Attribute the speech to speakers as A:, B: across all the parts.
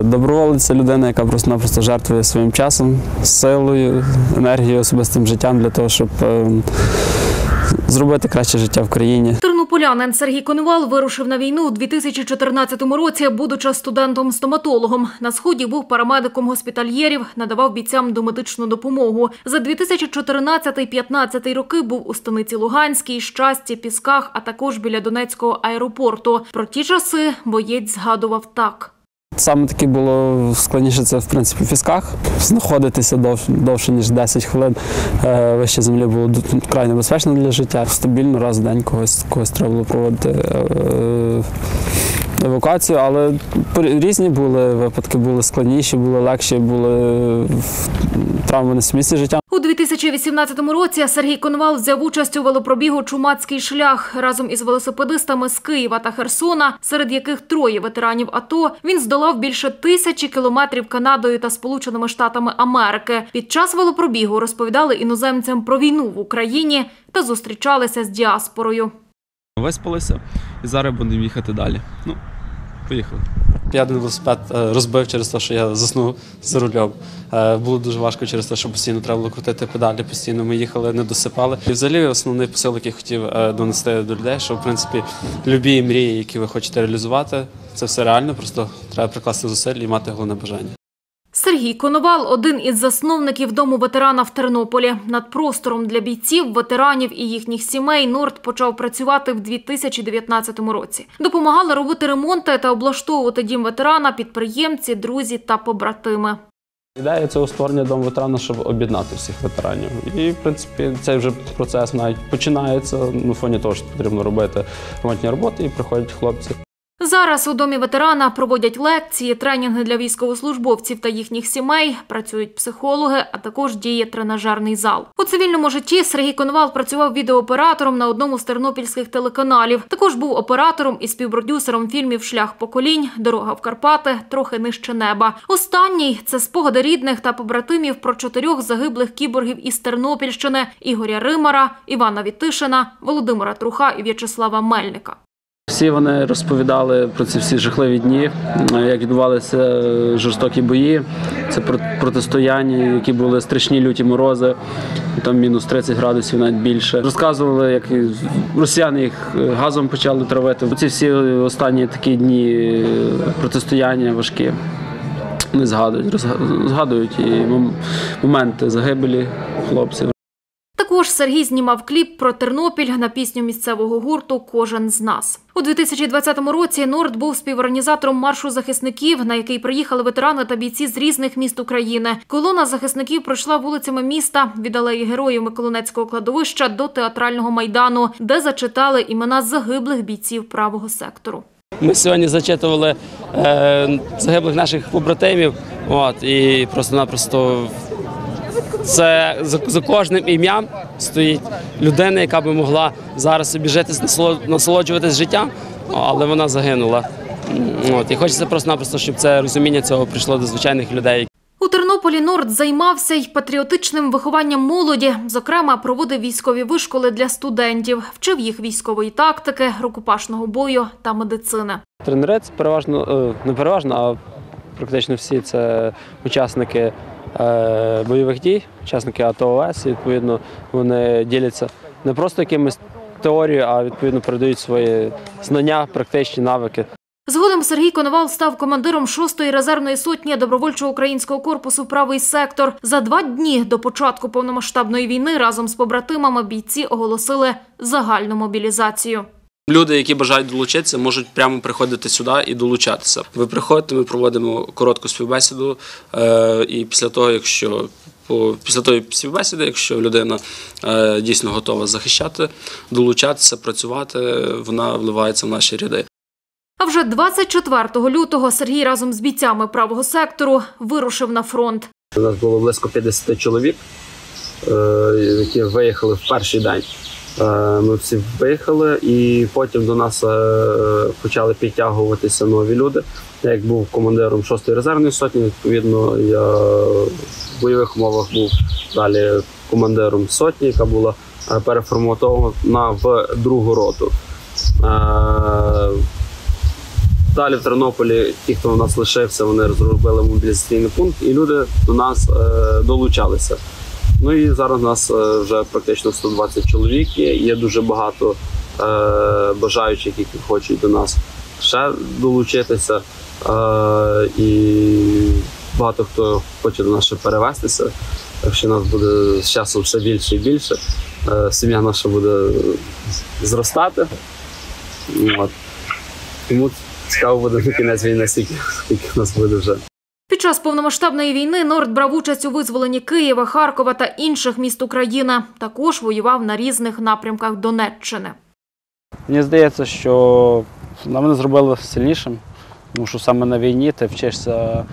A: Доброволець – це людина, яка просто-напросто жертвує своїм часом, силою, енергією, особистим життям для того, щоб зробити краще життя в країні.
B: Тернополянин Сергій Коновал вирушив на війну у 2014 році, будучи студентом-стоматологом. На Сході був парамедиком госпітальєрів, надавав бійцям домедичну допомогу. За 2014-15 роки був у станиці Луганській, Щасті, Пісках, а також біля Донецького аеропорту. Про ті часи боєць згадував так.
A: Саме таки було складніше це, в принципі, в Пісках. Знаходитися довше, ніж 10 хвилин вище землі було вкрай небезпечно для життя. Стабільно раз в день когось треба було проводити евакуацію, але різні були випадки, були складніші, були легші, були травми на місці життя.
B: У 2018 році Сергій Коновал взяв участь у велопробігу «Чумацький шлях». Разом із велосипедистами з Києва та Херсона, серед яких 3 ветеранів АТО, він здолав більше 1000 кілометрів Канадою та Сполученими Штатами Америки. Під час велопробігу розповідали іноземцям про війну в Україні та зустрічалися з діаспорою.
C: Виспалися і зараз будемо їхати далі. Поїхали.
D: Я один велосипед розбив через те, що я заснув за рулем. Було дуже важко через те, що постійно треба було крутити педалі, постійно ми їхали, не досипали. І взагалі основний посил, який хотів донести до людей, що в принципі любі мрії, які ви хочете реалізувати, це все реально, просто треба прикласти зусиль і мати головне бажання.
B: Сергій Коновал – один із засновників Дому ветерана в Тернополі. Над простором для бійців, ветеранів і їхніх сімей Норд почав працювати в 2019 році. Допомагали робити ремонти та облаштовувати дім ветерана підприємці, друзі та побратими.
A: Ідея цього створення Дому ветерана, щоб об'єднати всіх ветеранів. І, в принципі, цей вже процес навіть починається на фоні того, що потрібно робити ремонтні роботи, і приходять хлопці.
B: Зараз у Домі ветерана проводять лекції, тренінги для військовослужбовців та їхніх сімей, працюють психологи, а також діє тренажерний зал. У цивільному житті Сергій Коновал працював відеооператором на одному з тернопільських телеканалів. Також був оператором і співпродюсером фільмів «Шлях поколінь», «Дорога в Карпати», «Трохи нижче неба». Останній – це спогади рідних та побратимів про 4 загиблих кіборгів із Тернопільщини – Ігоря Римара, Івана Вітишина, Володимира Труха і В'ячеслава Мельника.
A: Всі вони розповідали про ці всі жахливі дні, як відбувалися жорстокі бої, це протистояння, які були страшні люті морози, там мінус 30 градусів, навіть більше. Розказували, як росіяни їх газом почали травити. Ці всі останні такі дні протистояння важкі. Вони згадують і моменти загибелі хлопців.
B: Також Сергій знімав кліп про Тернопіль на пісню місцевого гурту «Кожен з нас». У 2020 році Норд був співорганізатором маршу захисників, на який приїхали ветерани та бійці з різних міст України. Колона захисників пройшла вулицями міста від алеї Героїв Миколинецького кладовища до Театрального майдану, де зачитали імена загиблих бійців правого сектору.
D: Ми сьогодні зачитували загиблих наших побратимів, і просто-напросто це за кожним ім'ям стоїть людина, яка би могла зараз собі жити, насолоджуватись життям, але вона загинула. І хочеться просто-напросто, щоб це розуміння цього прийшло до звичайних людей.
B: У Тернополі Норд займався й патріотичним вихованням молоді. Зокрема, проводив військові вишколи для студентів, вчив їх військової тактики, рукопашного бою та медицини.
A: Тренери – це переважно, не переважно, а практично всі це учасники бойових дій, учасники АТО ООС, відповідно, вони діляться не просто якимись теорією, а відповідно передають свої знання, практичні навики.
B: Згодом Сергій Коновал став командиром 6-ї резервної сотні добровольчого українського корпусу «Правий сектор». За 2 дні до початку повномасштабної війни разом з побратимами бійці оголосили загальну мобілізацію.
D: Люди, які бажають долучитися, можуть прямо приходити сюди і долучатися. Ви приходите, ми проводимо коротку співбесіду, і після тої співбесіди, якщо людина дійсно готова захищати, долучатися, працювати, вона вливається в наші ряди.
B: А вже 24 лютого Сергій разом з бійцями правого сектору вирушив на фронт.
E: У нас було близько 50 чоловік, які виїхали в перший день. Ми всі виїхали, і потім до нас почали підтягуватися нові люди. Я як був командиром 6-ї резервної сотні, відповідно, я в бойових умовах був далі командиром сотні, яка була переформатована в 2-гу роту. Далі в Тернополі ті, хто у нас лишився, вони розробили мобілізаційний пункт, і люди до нас долучалися. Ну і зараз у нас вже практично 120 чоловік є дуже багато бажаючих, які хочуть до нас ще долучитися. І багато хто хоче до нас ще перевестися, так що нас буде з часом все більше і більше. Сім'я наша буде зростати. От. Тому цікаво буде на кінець війни, скільки нас буде вже.
B: Під час повномасштабної війни Норд брав участь у визволенні Києва, Харкова та інших міст України. Також воював на різних напрямках Донеччини.
A: Мені здається, що мене зробили сильнішим, тому що саме на війні ти вчишся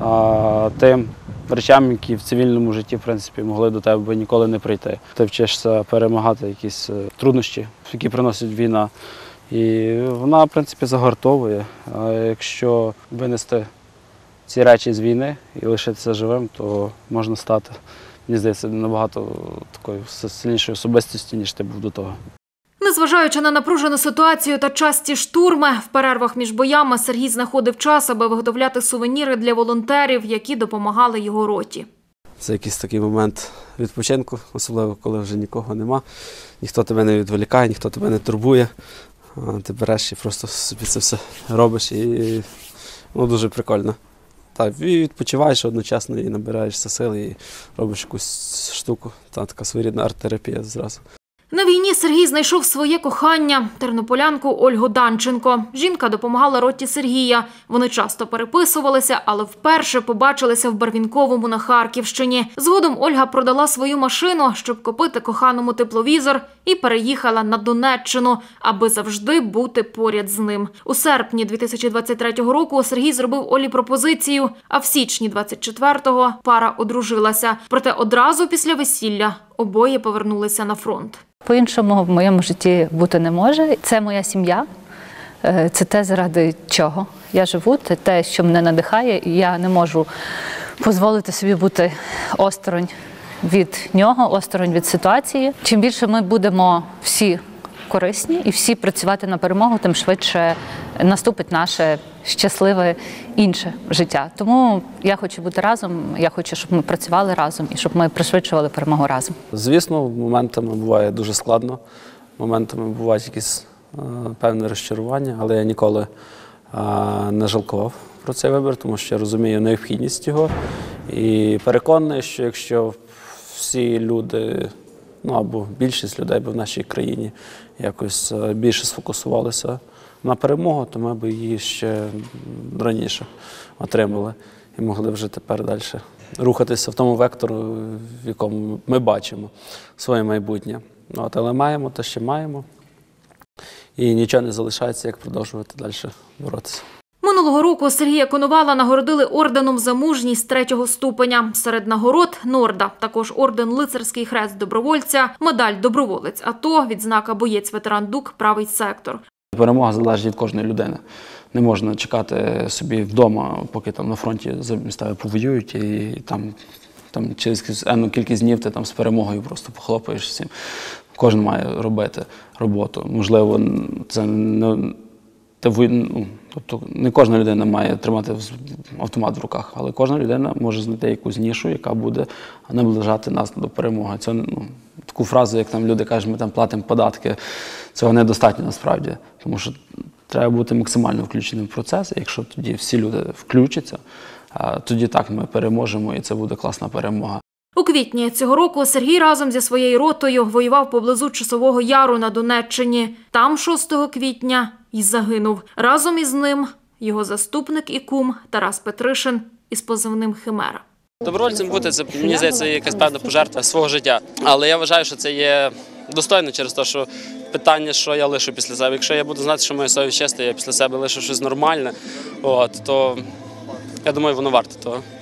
A: тим речам, які в цивільному житті, в принципі, могли до тебе ніколи не прийти. Ти вчишся перемагати якісь труднощі, які приносить війна. І вона, в принципі, загартовує. А якщо винести ці речі з війни і лишитися живим, то можна стати, мені здається, набагато такою сильнішою особистістю, ніж ти був до того.
B: Незважаючи на напружену ситуацію та часті штурми, в перервах між боями Сергій знаходив час, аби виготовляти сувеніри для волонтерів, які допомагали його роті.
F: Це якийсь такий момент відпочинку, особливо коли вже нікого нема. Ніхто тебе не відволікає, ніхто тебе не турбує. Ти береш і просто собі це все робиш, і дуже прикольно. Так, і відпочиваєш одночасно, і набираєшся сили, і робиш якусь штуку. Така своєрідна арт-терапія зразу.
B: На війні Сергій знайшов своє кохання – тернополянку Ольгу Данченко. Жінка допомагала роті Сергія. Вони часто переписувалися, але вперше побачилися в Барвінковому на Харківщині. Згодом Ольга продала свою машину, щоб купити коханому тепловізор, і переїхала на Донеччину, аби завжди бути поряд з ним. У серпні 2023 року Сергій зробив Олі пропозицію, а в січні 24-го пара одружилася. Проте одразу після весілля обоє повернулися на фронт.
G: По-іншому в моєму житті бути не може. Це моя сім'я, це те, заради чого я живу, це те, що мене надихає, і я не можу дозволити собі бути осторонь від нього, осторонь від ситуації. Чим більше ми будемо всі корисні і всі працювати на перемогу, тим швидше наступить наше щасливе інше життя. Тому я хочу бути разом, я хочу, щоб ми працювали разом і щоб ми пришвидшували перемогу разом.
F: Звісно, моментами буває дуже складно, моментами бувають якісь певне розчарування, але я ніколи не жалкував про цей вибір, тому що я розумію необхідність його. І переконаний, що якщо всі люди, або більшість людей в нашій країні якось більше сфокусувалися на перемогу, то ми б її ще раніше отримали і могли вже тепер далі рухатися в тому вектору, в якому ми бачимо своє майбутнє. Але маємо те, що маємо, і нічого не залишається, як продовжувати далі боротися.
B: Минулого року Сергія Коновала нагородили орденом за мужність 3-го ступеня. Серед нагород – Норда, також орден Лицарський хрест добровольця, медаль «Доброволець АТО», відзнака «Боєць-ветеран ДУК», правий сектор.
A: Перемога залежить від кожної людини. Не можна чекати собі вдома, поки там на фронті за міста повоюють, і там через енну кількість днів ти там з перемогою просто похлопаєш всім. Кожен має робити роботу. Можливо, це не... Тобто не кожна людина має тримати автомат в руках, але кожна людина може знайти якусь нішу, яка буде наближати нас до перемоги. Це таку фразу, як там люди кажуть, ми там платимо податки, цього недостатньо насправді, тому що треба бути максимально включеним в процес. І якщо тоді всі люди включаться, тоді так ми переможемо, і це буде класна перемога.
B: У квітні цього року Сергій разом зі своєю ротою воював поблизу Часового Яру на Донеччині. Там 6 квітня і загинув. Разом із ним його заступник і кум Тарас Петришин із позивним «Химера».
D: Добровольцем бути – це, мені здається, якась певна пожертва свого життя. Але я вважаю, що це є достойно через те, що питання, що я лишу після себе. Якщо я буду знати, що моя совість чиста, я після себе лишу щось нормальне, то, я думаю, воно варто того.